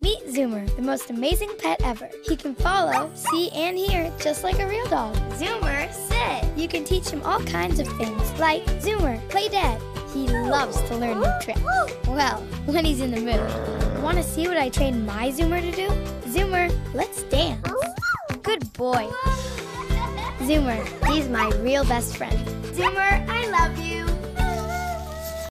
Meet Zoomer, the most amazing pet ever. He can follow, see, and hear just like a real dog. Zoomer, sit. You can teach him all kinds of things, like Zoomer, play dead. He loves to learn new tricks. Well, when he's in the mood. Want to see what I trained my Zoomer to do? Zoomer, let's dance. Good boy. Zoomer, he's my real best friend. Zoomer, I love you.